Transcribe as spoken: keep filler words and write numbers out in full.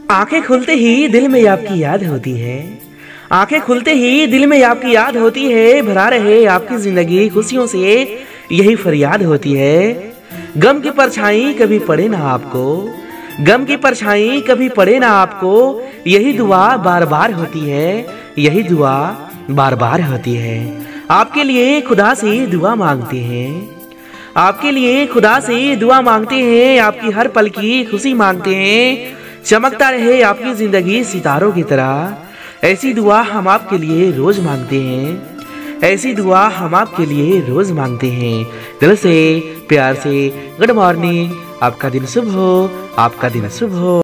आंखें खुलते ही दिल में आपकी याद होती है। आंखें खुलते ही दिल में आपकी याद होती है। भरा रहे आपकी जिंदगी खुशियों से, यही फरियाद होती है। गम की परछाई कभी पड़े ना आपको, गम की परछाई कभी पड़े ना आपको, यही दुआ बार बार होती है। यही दुआ बार बार होती है। आपके लिए खुदा से दुआ मांगते हैं, आपके लिए खुदा से दुआ मांगते हैं। आपकी हर पल की खुशी मांगते हैं। चमकता रहे आपकी जिंदगी सितारों की तरह, ऐसी दुआ हम आपके लिए रोज मांगते हैं। ऐसी दुआ हम आपके लिए रोज मांगते हैं। दिल से प्यार से गुड मॉर्निंग। आपका दिन शुभ हो, आपका दिन शुभ हो।